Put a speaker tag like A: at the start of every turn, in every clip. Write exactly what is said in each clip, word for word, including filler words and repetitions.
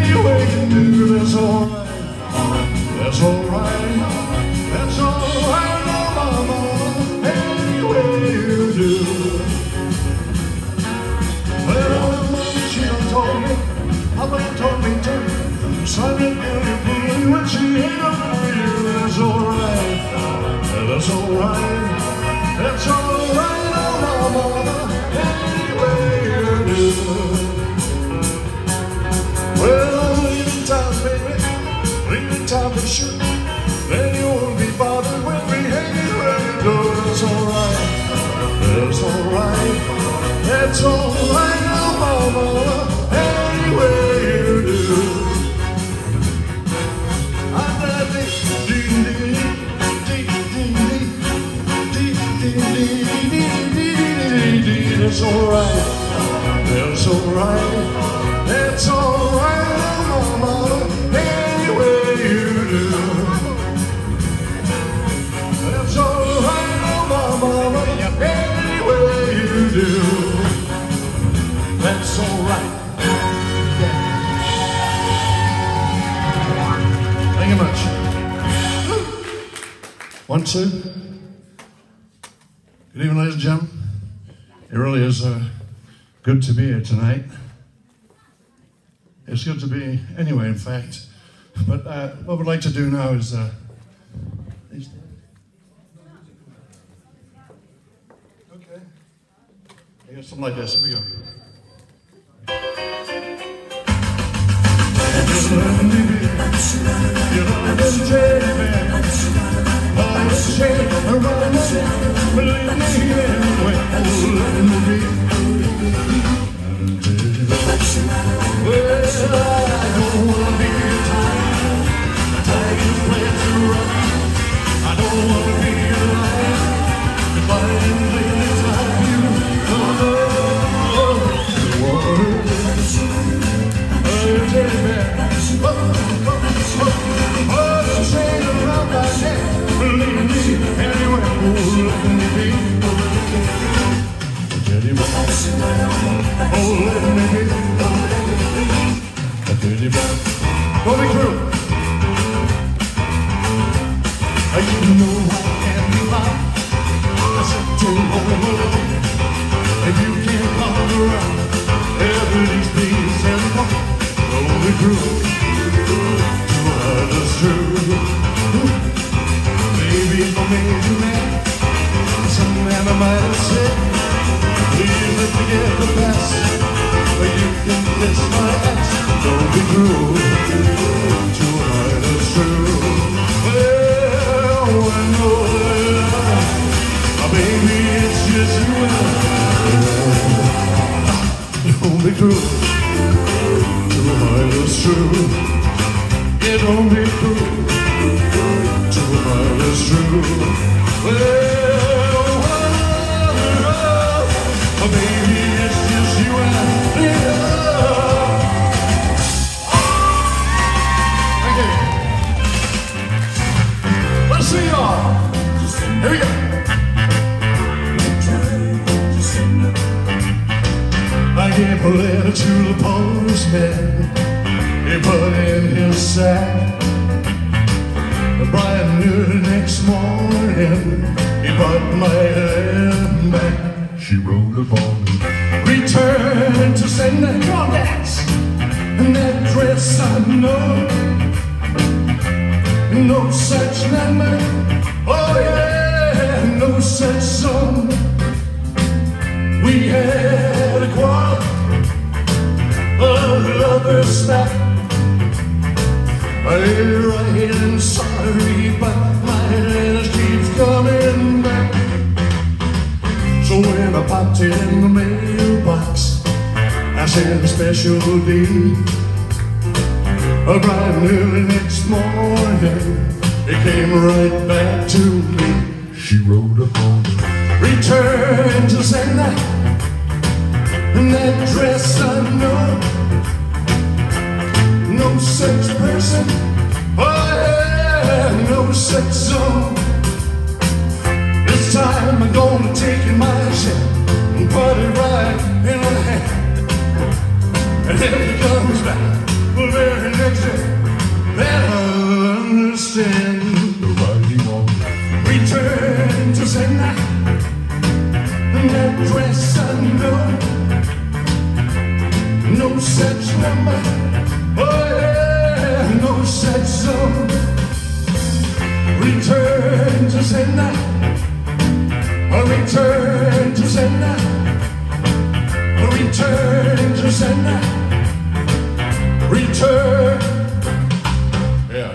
A: any way you do, that's alright. That's alright. That's alright, oh mama, any way you do. Well, mama, she done told me, Papa told me too. Son, you're beautiful when she ain't up for you. That's alright. That's alright. That's alright, oh mama, any way you do. Well, leave it time, baby, leave it time for sure. Then you won't be bothered with me hanging around your door. That's alright, that's alright, that's alright, oh mama, any way you do. I'm gonna dee dee dee dee dee dee. That's alright, that's alright, that's alright, oh mama, any way you do. That's alright, oh mama, any way you do. That's alright. Yeah. Thank you much. One, two. Good evening, ladies and gentlemen. It really is uh, good to be here tonight. It's good to be anyway, in fact. But uh, what we'd like to do now is uh, okay. I guess something like this. Here we go.
B: And if it comes back, well, very
A: sender, a return to sender, a return to sender, return. Yeah.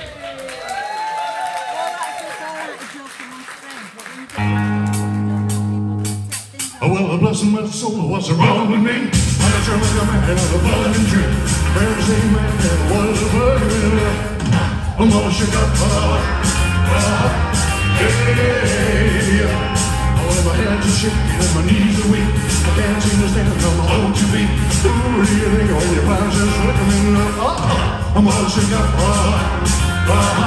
A: Oh, well, the blessing my soul, what's wrong with me? I'm a German man of a blood dream. Where's the man that was a blood I'm all shook up, uh, uh, hey, oh, my hands are shaking and my knees are weak. I can't seem to stand on my own two feet. Who do you think all your plans are slipping? Uh, uh, I'm all shook up, uh, uh,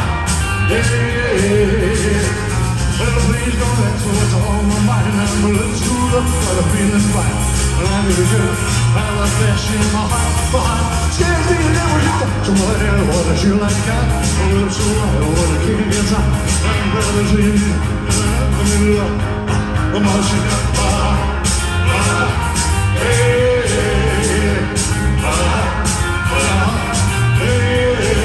A: yeah. Well, please don't answer what's on my mind. I'm a little screwed up, but I'm feeling fine. And I need a girl, I love flesh in my heart, my heart scares me to never get somebody else, what I feel like I a little so right, what I can't get time. I'm glad to see you, I'm in love, I'm all shit up, ah, ah, hey, hey, ah, ah, hey.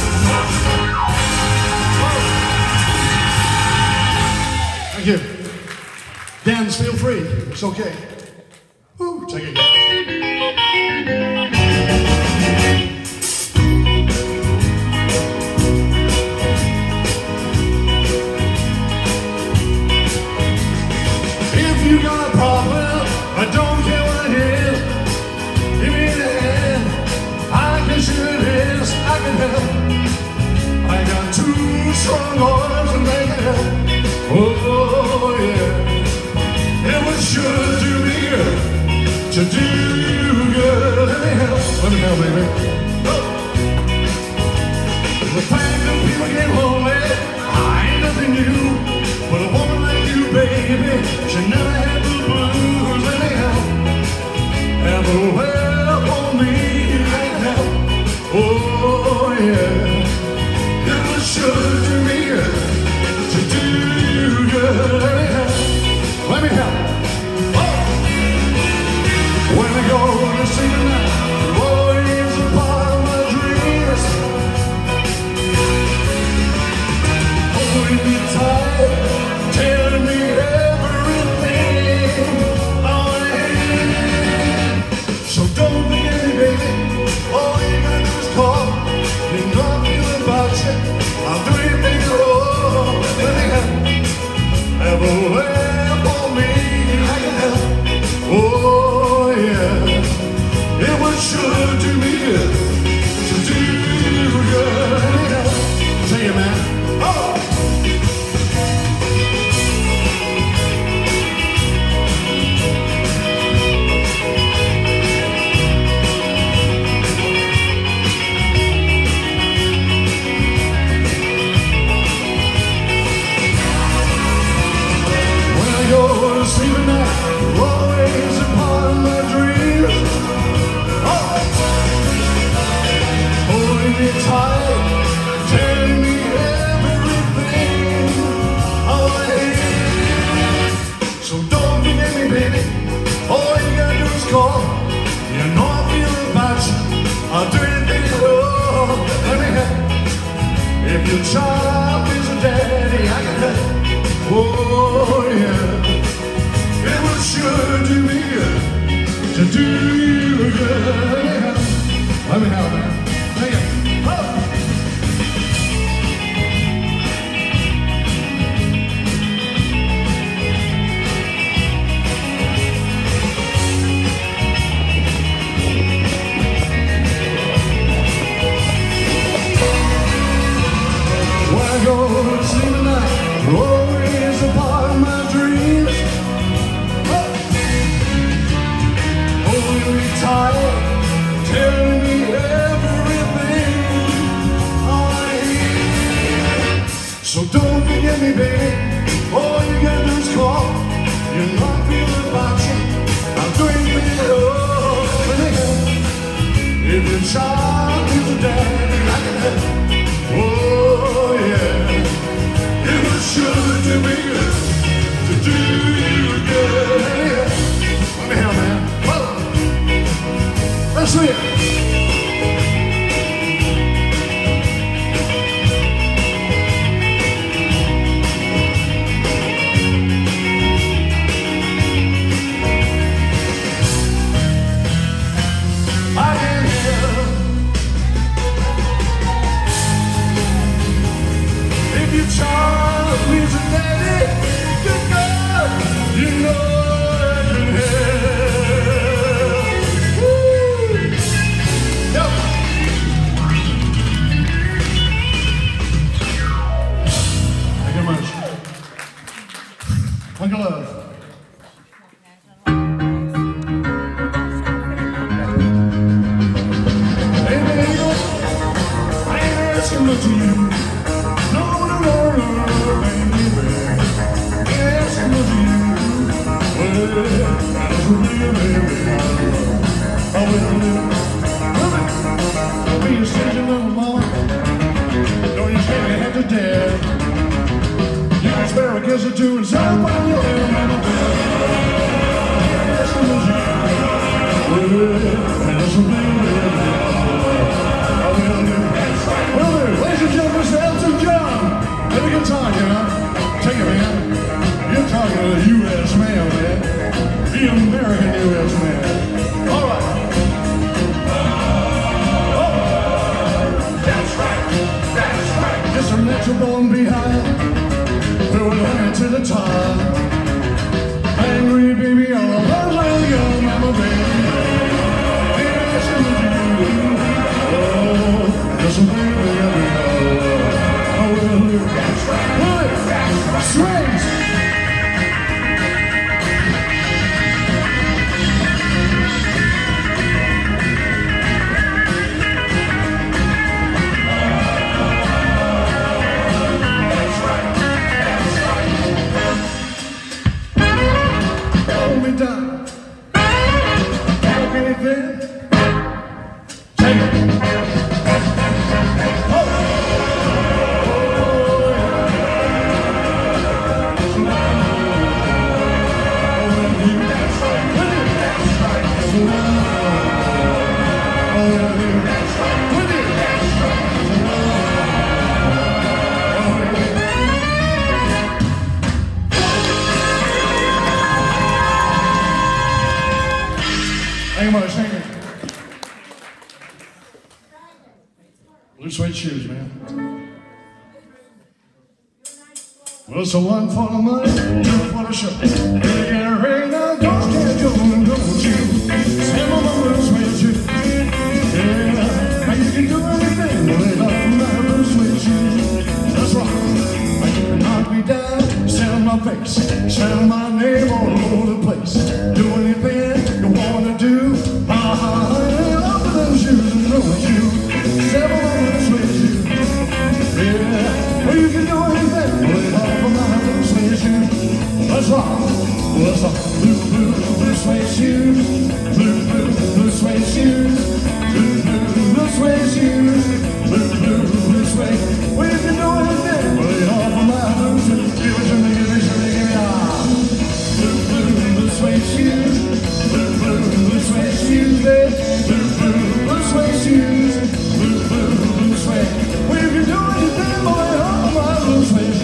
A: Thank you. Dance, feel free. It's okay. Woo, take it. If you got a problem, I don't care what it is. Give me the hand. I can shoot this. I can help. I got two strong arms and they can help. Oh yeah, it was sure to do me good, to do you good. Let me help, let me help, baby. Oh. The fact that people get lonely, I ain't nothing new. But a woman like you, baby, she never had the blues. Let me help, have a help on me, let me help. Oh yeah, it was sure to do me good, to do. Let me help, let me help. Oh. When I go to see the night, always a part of my dreams. Holding me tight, telling me everything. Oh, yeah. So don't forget me, baby. All you gotta do is call. Ain't nothing about you. I'll do anything at all. Let me help. Have a lamp on me, I can help. Oh yeah, it was sure to be good, to do good. Tell you, man. Oh. See the night, always a part of my dreams. Oh. Holding me tight, telling me everything. Oh, yeah. So don't forget me, baby. All you gotta do is call. You know I feel about you. I'll do anything at all. Let me help. If your child is a daddy, I can help. Oh, yeah. It was sure to be good, to do you good. Let me help, man. Take it. Oh. When I go to sleep at night, you're always a part of my dreams. Tired, telling me everything I hear. So don't forget me, baby. All you gotta do is call. You know I feel about you. I'm doing it all for the help. If your child is a daddy, I can help. Oh yeah, it was sure to be good, to do you good. Let me help, man. Let's see it. look to you. No, no, no, no, baby. Yes, I look to you. Well, that's a real baby. I will live. Will be a stingy little mama. Don't you scare me head to death. You can spare a kiss or two and say, I'm on your head, mama. Yes, I look to you. Well, that's a real baby. Ladies and gentlemen, Mister Elton John. Have a good time, you know. Take it, man. You're talking to the U S man, man. The American U S man. All right. Oh. That's right. That's right. Just a natural born behind. We'll hand to the top. Angry baby, all alone, like young mama, baby. Yes, I love you. Oh, just a baby. Strings! That's right, that's right. Hold me down. Talk anything. Take it. Blue suede shoes, man. Well, it's a one for the money, two for the show. Hey, get a ring now, don't get going, don't you? Stand on my blue suede shoes. Yeah, now you can do anything with all my blue suede shoes. That's right. Now you can knock me down, stand on my face, shout my name all over the place. Do anything you wanna do. Ah, I love those shoes and those shoes. Stand on my blue suede shoes. Yeah, well you can do anything with all of my blue suede shoes. Let's rock, let's rock. Blue, blue, blue suede shoes. Blue, blue, blue suede shoes. Blue, blue, blue suede shoes. Blue, blue, blue suede. Well you can do anything with all of my blue suede shoes. Give it to me, give it to me, give it up. Blue, blue, blue suede shoes. Blue, blue, blue suede shoes. Blue, blue, blue suede shoes. Blue, blue, blue suede. Well you can do anything with all of my blue suede shoes.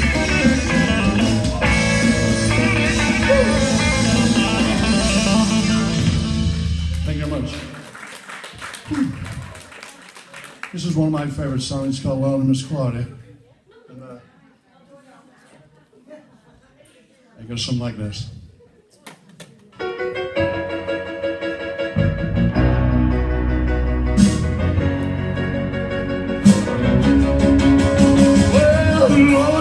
A: Thank you very much. This is one of my favorite songs. It's called Love to Miss Claudia. And, uh, it goes something like this. Well, Lord,